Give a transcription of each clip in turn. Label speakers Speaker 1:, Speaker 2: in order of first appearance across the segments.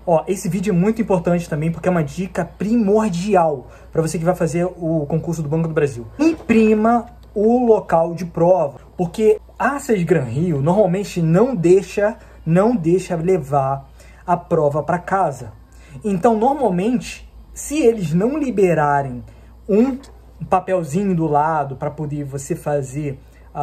Speaker 1: Ó, esse vídeo é muito importante também porque é uma dica primordial para você que vai fazer o concurso do Banco do Brasil. Imprima o local de prova, porque a SESGRAN Rio normalmente não deixa levar a prova para casa. Então, normalmente, se eles não liberarem um papelzinho do lado para poder você fazer,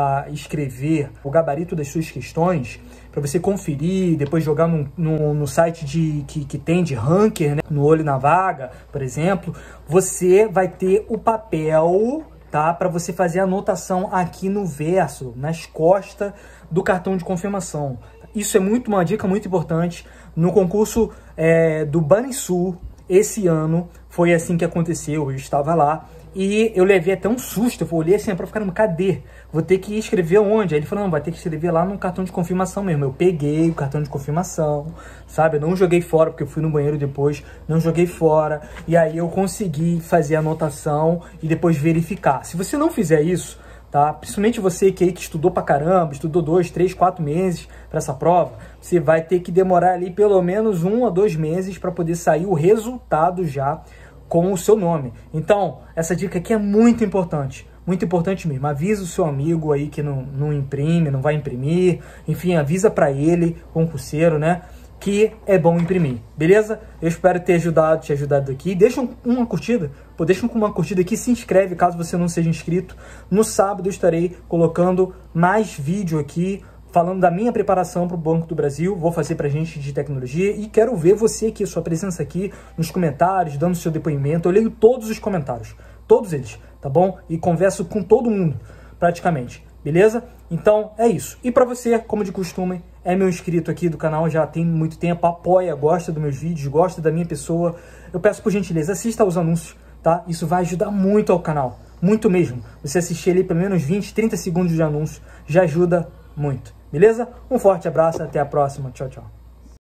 Speaker 1: escrever o gabarito das suas questões, para você conferir, depois jogar no site que tem de ranker, né? No Olho na Vaga, por exemplo, você vai ter o papel, tá? Para você fazer a anotação aqui no verso, nas costas do cartão de confirmação. Isso é uma dica muito importante. No concurso do Banrisul, esse ano, foi assim que aconteceu. Eu estava lá e eu levei até um susto. Eu olhei assim para ficar, cadê? Vou ter que escrever onde? Aí ele falou, não, vai ter que escrever lá no cartão de confirmação mesmo. Eu peguei o cartão de confirmação, sabe? Eu não joguei fora, porque eu fui no banheiro depois, não joguei fora. E aí eu consegui fazer a anotação e depois verificar. Se você não fizer isso, tá? Principalmente você que estudou pra caramba, estudou 2, 3, 4 meses para essa prova, você vai ter que demorar ali pelo menos 1 a 2 meses para poder sair o resultado já com o seu nome. Então, essa dica aqui é muito importante mesmo. Avisa o seu amigo aí que não imprime, não vai imprimir, enfim, avisa para ele, concurseiro, né, que é bom imprimir, beleza? Eu espero ter te ajudado aqui. Deixa uma curtida, deixa uma curtida aqui, se inscreve caso você não seja inscrito. No sábado eu estarei colocando mais vídeo aqui, falando da minha preparação para o Banco do Brasil. Vou fazer para gente de tecnologia e quero ver você aqui, sua presença aqui nos comentários, dando seu depoimento. Eu leio todos os comentários, todos eles, tá bom? E converso com todo mundo, praticamente, beleza? Então, é isso. E para você, como de costume, é meu inscrito aqui do canal, já tem muito tempo, apoia, gosta dos meus vídeos, gosta da minha pessoa, eu peço por gentileza, assista aos anúncios, tá? Isso vai ajudar muito ao canal, muito mesmo. Você assistir ali pelo menos 20, 30 segundos de anúncio, já ajuda muito, beleza? Um forte abraço, até a próxima, tchau, tchau.